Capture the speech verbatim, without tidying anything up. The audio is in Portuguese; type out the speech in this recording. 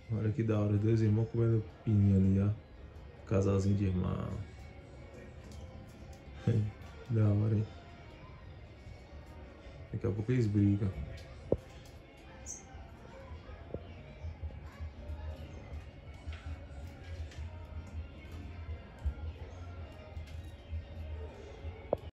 Olha que da hora, os dois irmãos comendo pininha ali, ó. Casalzinho de irmão. Da hora, hein? Daqui a pouco eles brigam.